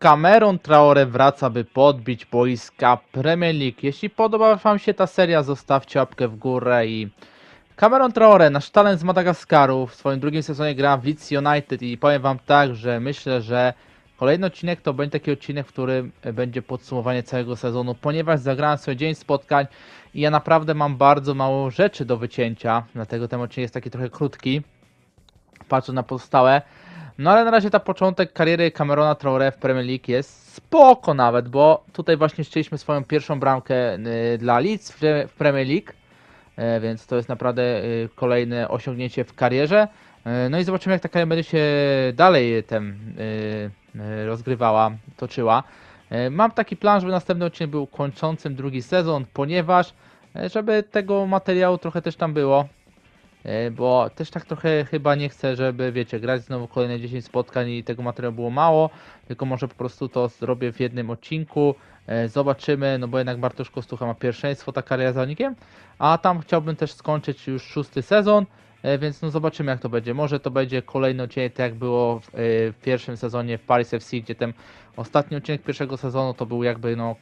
Cameron Traore wraca, by podbić boiska Premier League. Jeśli podoba Wam się ta seria, zostawcie łapkę w górę. I Cameron Traore, nasz talent z Madagaskaru, w swoim drugim sezonie gra w Leeds United i powiem Wam tak, że myślę, że kolejny odcinek to będzie taki odcinek, w którym będzie podsumowanie całego sezonu, ponieważ zagrałem sobie dzień spotkań i ja naprawdę mam bardzo mało rzeczy do wycięcia, dlatego ten odcinek jest taki trochę krótki, patrzę na pozostałe. No ale na razie ta początek kariery Camerona Traore w Premier League jest spoko nawet, bo tutaj właśnie strzeliśmy swoją pierwszą bramkę dla Leeds w Premier League, więc to jest naprawdę kolejne osiągnięcie w karierze. No i zobaczymy, jak ta kariera będzie się dalej rozgrywała, toczyła. Mam taki plan, żeby następny odcinek był kończącym drugi sezon, ponieważ żeby tego materiału trochę też tam było. Bo też tak trochę chyba nie chcę, żeby wiecie, grać znowu kolejne 10 spotkań i tego materiału było mało, tylko może po prostu to zrobię w jednym odcinku, zobaczymy, no bo jednak Bartosz Kostucha ma pierwszeństwo, ta kariera zawodnikiem, a tam chciałbym też skończyć już 6. sezon, więc no zobaczymy, jak to będzie. Może to będzie kolejny odcinek, tak jak było w pierwszym sezonie w Paris FC, gdzie ten ostatni odcinek pierwszego sezonu to był jakby no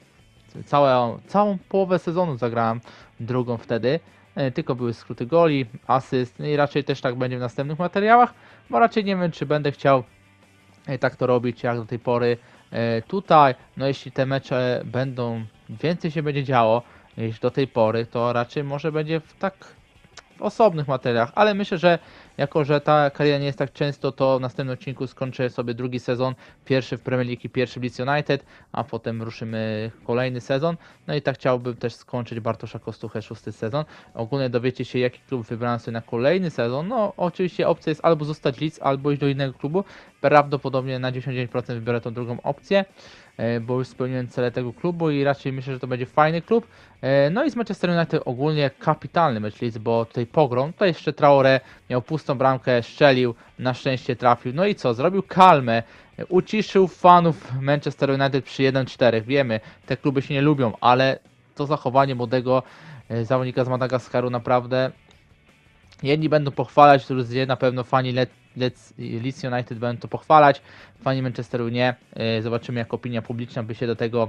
całą połowę sezonu zagrałem, drugą wtedy. Tylko były skróty goli, asyst, no i raczej też tak będzie w następnych materiałach, bo raczej nie wiem, czy będę chciał tak to robić jak do tej pory tutaj. No jeśli te mecze będą, więcej się będzie działo niż do tej pory, to raczej może będzie w osobnych materiałach, ale myślę, że jako, że ta kariera nie jest tak często, to w następnym odcinku skończę sobie drugi sezon, pierwszy w Premier League i pierwszy w Leeds United, a potem ruszymy kolejny sezon. No i tak chciałbym też skończyć Bartosza Kostuchę 6. sezon. Ogólnie dowiecie się, jaki klub wybrałem sobie na kolejny sezon. No oczywiście opcja jest albo zostać Leeds, albo iść do innego klubu. Prawdopodobnie na 99% wybiorę tą drugą opcję, bo już spełniłem cele tego klubu i raczej myślę, że to będzie fajny klub. No i z Manchester United ogólnie kapitalny mecz Leeds, bo tutaj pogrom, to jeszcze Traore miał pustą bramkę, strzelił, na szczęście trafił. No i co? Zrobił kalmę, uciszył fanów Manchester United przy 1-4. Wiemy, te kluby się nie lubią, ale to zachowanie młodego zawodnika z Madagaskaru naprawdę jedni będą pochwalać, którzy na pewno fani Leeds United będą to pochwalać, fani Manchesteru nie. Zobaczymy, jak opinia publiczna by się do tego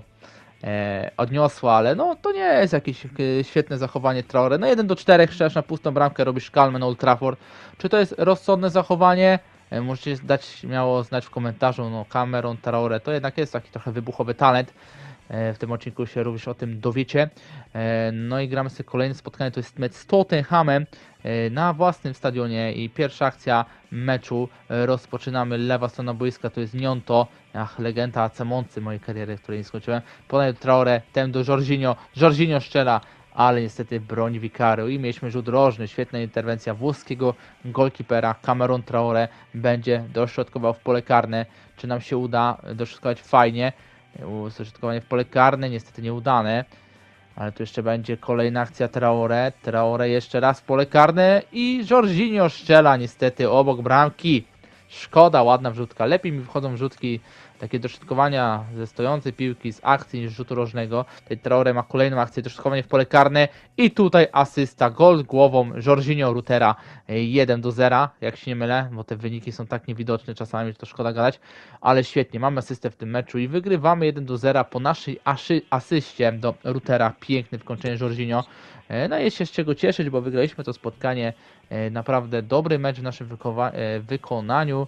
odniosła, ale no to nie jest jakieś świetne zachowanie Traore. No 1-4, strzelasz na pustą bramkę, robisz kalmę na Old Trafford. Czy to jest rozsądne zachowanie? Możecie dać śmiało znać w komentarzu. No Cameron Traore to jednak jest taki trochę wybuchowy talent. W tym odcinku się również o tym dowiecie. No i gramy sobie kolejne spotkanie, to jest mecz z Tottenhamem na własnym stadionie i pierwsza akcja meczu. Rozpoczynamy, lewa strona boiska to jest Gnonto, legenda AC Moncy mojej kariery, której nie skończyłem. Podaje do Traore, ten do Jorginho strzela, ale niestety broni Vicario i mieliśmy rzut rożny, świetna interwencja włoskiego golkipera. Cameron Traore będzie dośrodkował w pole karne. Czy nam się uda dośrodkować? Fajnie. Zaśrodkowanie w pole karne, niestety nieudane. Ale tu jeszcze będzie kolejna akcja Traore. Traore jeszcze raz w pole karne i Jorginho strzela niestety obok bramki. Szkoda, ładna wrzutka. Lepiej mi wchodzą wrzutki, takie dośrodkowania ze stojącej piłki, z akcji niż rzutu rożnego. Tutaj Traore ma kolejną akcję, dośrodkowanie w pole karne i tutaj asysta, gol głową Jorginho Rutera 1-0, jak się nie mylę, bo te wyniki są tak niewidoczne czasami, że to szkoda gadać, ale świetnie, mamy asystę w tym meczu i wygrywamy 1-0 po naszej asyście do Rutera. Piękny wykończenie Jorginho. No jest się z czego cieszyć, bo wygraliśmy to spotkanie. Naprawdę dobry mecz w naszym wykonaniu.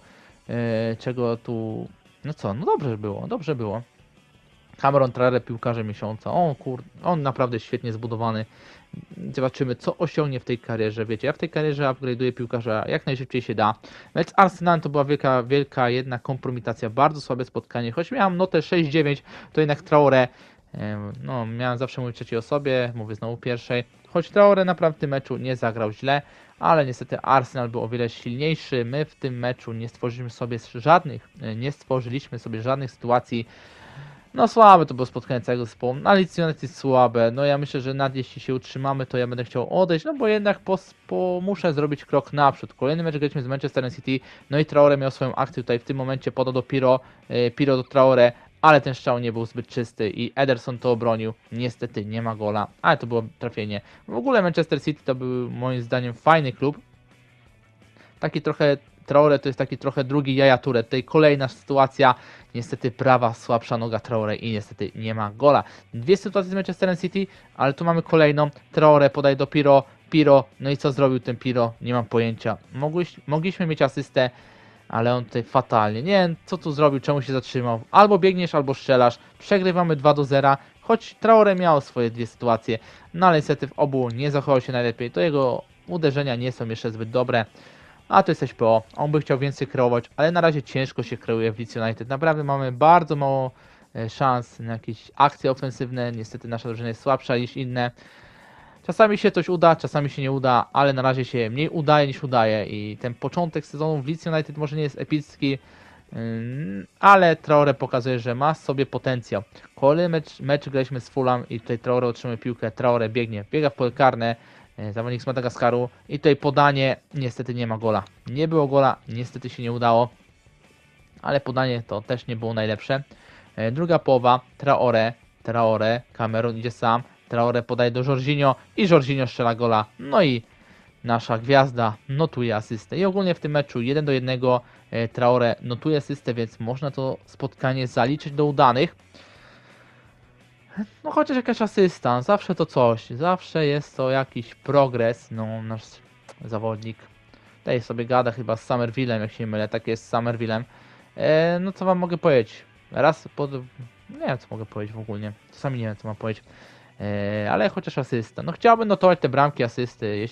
Czego tu... No co, no dobrze było. Cameron Traore, piłkarze miesiąca. On naprawdę świetnie zbudowany. Zobaczymy, co osiągnie w tej karierze. Wiecie, ja w tej karierze upgrade'uję piłkarza jak najszybciej się da. Mecz z Arsenalem to była wielka jedna kompromitacja. Bardzo słabe spotkanie. Choć miałem notę 6-9, to jednak Traore, no miałem zawsze mówić trzeciej osobie, mówię znowu pierwszej. Choć Traore naprawdę w tym meczu nie zagrał źle, ale niestety Arsenal był o wiele silniejszy. My w tym meczu nie stworzyliśmy sobie żadnych sytuacji. No słabe to było spotkanie całego zespołu, ale Leeds United jest słabe. No ja myślę, że nawet jeśli się utrzymamy, to ja będę chciał odejść, no bo jednak muszę zrobić krok naprzód. Kolejny mecz graliśmy z Manchester City, no i Traore miał swoją akcję tutaj w tym momencie, podał do Piro do Traore, ale ten strzał nie był zbyt czysty i Ederson to obronił. Niestety nie ma gola, ale to było trafienie. W ogóle Manchester City to był moim zdaniem fajny klub. Taki trochę Traore to jest taki trochę drugi Yaya Touré. Tutaj kolejna sytuacja, niestety prawa słabsza noga Traore i niestety nie ma gola. Dwie sytuacje z Manchesterem City, ale tu mamy kolejną. Traore podaje do Piro, no i co zrobił ten Piro? Nie mam pojęcia. Mogliśmy mieć asystę, ale on tutaj fatalnie. Nie wiem, co tu zrobił, czemu się zatrzymał. Albo biegniesz, albo strzelasz. Przegrywamy 2-0, choć Traore miał swoje dwie sytuacje, no ale niestety w obu nie zachował się najlepiej. To jego uderzenia nie są jeszcze zbyt dobre. A to jest SPO. On by chciał więcej kreować, ale na razie ciężko się kreuje w Leeds United. Naprawdę mamy bardzo mało szans na jakieś akcje ofensywne. Niestety nasza drużyna jest słabsza niż inne. Czasami się coś uda, czasami się nie uda, ale na razie się mniej udaje niż udaje i ten początek sezonu w Leeds United może nie jest epicki, ale Traore pokazuje, że ma w sobie potencjał. Kolejny mecz graliśmy z Fulham i tutaj Traore otrzymuje piłkę, Traore biega w pole karne, zawodnik z Madagaskaru i tutaj podanie, niestety nie ma gola. Nie było gola, niestety się nie udało, ale podanie to też nie było najlepsze. Druga połowa, Traore, Cameron idzie sam, Traore podaje do Jorginho i Jorginho strzela gola. No i nasza gwiazda notuje asystę. I ogólnie w tym meczu 1-1 Traore notuje asystę, więc można to spotkanie zaliczyć do udanych. No chociaż jakaś asysta, zawsze to coś, zawsze jest to jakiś progres. No nasz zawodnik tutaj sobie gada chyba z Summervillem, jak się nie mylę, tak jest z Summervillem. No co wam mogę powiedzieć? Nie wiem co mogę powiedzieć w ogóle, czasami nie wiem co mam powiedzieć. Ale chociaż asysta. No chciałbym notować te bramki asysty.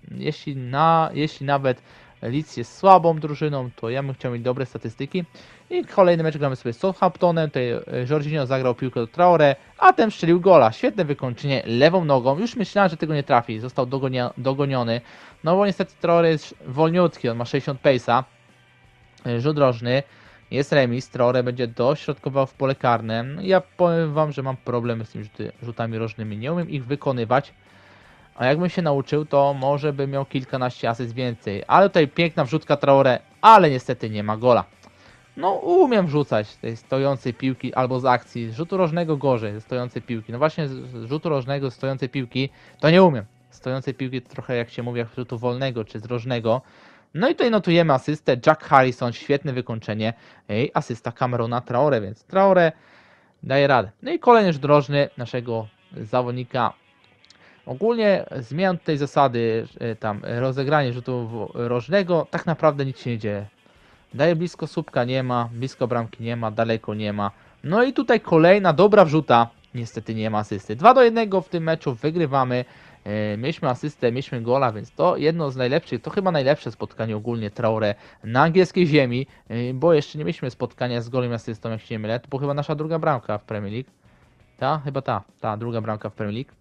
Jeśli nawet Leeds jest słabą drużyną, to ja bym chciał mieć dobre statystyki. I kolejny mecz gramy sobie z Southamptonem. Tutaj Jorginho zagrał piłkę do Traore, a ten strzelił gola. Świetne wykończenie lewą nogą. Już myślałem, że tego nie trafi. Został dogoniony. No bo niestety Traore jest wolniutki. On ma 60 pace'a. Rzut rożny. Jest remis, Traore będzie dośrodkował w pole karne. Ja powiem wam, że mam problemy z tymi rzutami rożnymi. Nie umiem ich wykonywać. A jakbym się nauczył, to może bym miał kilkanaście asyst więcej. Ale tutaj piękna wrzutka Traore, ale niestety nie ma gola. No umiem wrzucać tej stojącej piłki albo z akcji. Z rzutu rożnego gorzej, ze stojącej piłki. No właśnie z rzutu rożnego, z stojącej piłki to nie umiem. Stojącej piłki to trochę jak się mówi, jak z rzutu wolnego czy z rożnego. No i tutaj notujemy asystę. Jack Harrison, świetne wykończenie. I asysta Camerona Traore, więc Traore daje radę. No i kolejny rzut rożny naszego zawodnika. Ogólnie zmian tej zasady, tam rozegranie rzutu rożnego, tak naprawdę nic się nie dzieje. Daje blisko słupka, nie ma, blisko bramki nie ma, daleko nie ma. No i tutaj kolejna dobra wrzuta, niestety nie ma asysty. 2-1 w tym meczu wygrywamy. Mieliśmy asystę, mieliśmy gola, więc to jedno z najlepszych, to chyba najlepsze spotkanie ogólnie Traore na angielskiej ziemi, bo jeszcze nie mieliśmy spotkania z golem asystą, jak się nie mylę. To była chyba nasza druga bramka w Premier League. Chyba ta druga bramka w Premier League.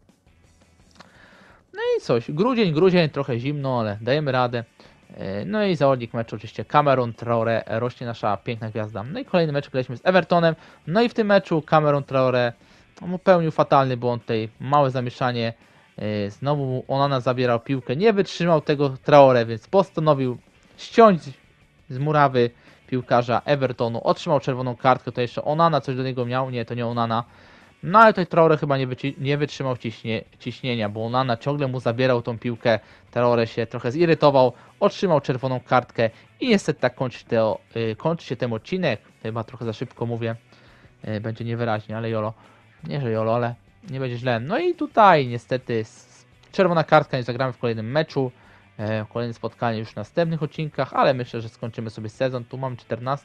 No i coś, grudzień, trochę zimno, ale dajemy radę. No i zawodnik meczu oczywiście Cameron Traore, rośnie nasza piękna gwiazda. No i kolejny mecz graliśmy z Evertonem. No i w tym meczu Cameron Traore popełnił fatalny błąd, tutaj małe zamieszanie. Znowu Onana zabierał piłkę, nie wytrzymał tego Traore, więc postanowił ściąć z murawy piłkarza Evertonu. Otrzymał czerwoną kartkę, to jeszcze Onana coś do niego miał, nie, to nie Onana. No ale tutaj Traore chyba nie wytrzymał ciśnienia, bo Onana ciągle mu zabierał tą piłkę. Traore się trochę zirytował, otrzymał czerwoną kartkę i niestety tak kończy się ten odcinek. Chyba trochę za szybko mówię, będzie niewyraźnie, ale jolo. Nie, że jolo, ale nie będzie źle. No i tutaj niestety czerwona kartka, nie zagramy w kolejnym meczu. Kolejne spotkanie już w następnych odcinkach, ale myślę, że skończymy sobie sezon. Tu mam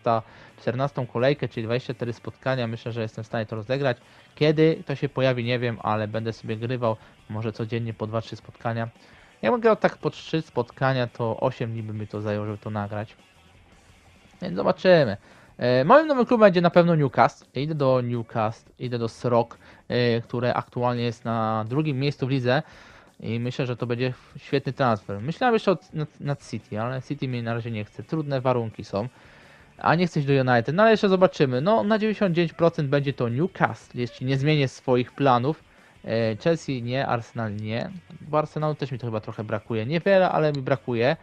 14 kolejkę, czyli 24 spotkania. Myślę, że jestem w stanie to rozegrać. Kiedy to się pojawi, nie wiem, ale będę sobie grywał może codziennie po 2-3 spotkania. Jakbym grał tak po 3 spotkania, to 8 dni by mi to zajęło, żeby to nagrać. Więc zobaczymy. Moim nowym klubem będzie na pewno Newcastle. Idę do Srok, które aktualnie jest na drugim miejscu w lidze. I myślę, że to będzie świetny transfer. Myślałem jeszcze nad City, ale City mnie na razie nie chce. Trudne warunki są. A nie chcę iść do United. No ale jeszcze zobaczymy. No na 99% będzie to Newcastle, jeśli nie zmienię swoich planów. Chelsea nie, Arsenal nie. Bo Arsenalu też mi to chyba trochę brakuje. Niewiele, ale mi brakuje.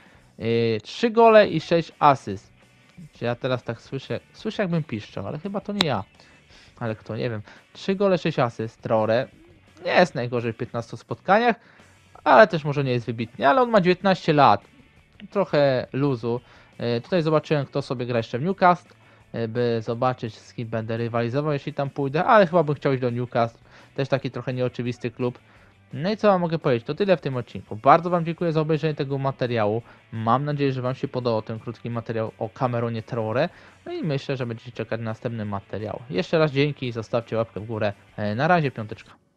3 gole i 6 asyst. Czy ja teraz tak słyszę? Słyszę jakbym piszczał, ale chyba to nie ja. Ale kto, nie wiem. 3 gole, 6 asyst. Traore. Nie jest najgorzej w 15 spotkaniach, ale też może nie jest wybitnie, ale on ma 19 lat. Trochę luzu. Tutaj zobaczyłem, kto sobie gra jeszcze w Newcastle, by zobaczyć, z kim będę rywalizował, jeśli tam pójdę, ale chyba bym chciał iść do Newcastle, też taki trochę nieoczywisty klub. No i co wam mogę powiedzieć, to tyle w tym odcinku. Bardzo wam dziękuję za obejrzenie tego materiału. Mam nadzieję, że wam się podobał ten krótki materiał o Cameronie Traoré. No i myślę, że będziecie czekać na następny materiał. Jeszcze raz dzięki, zostawcie łapkę w górę. Na razie, piąteczka.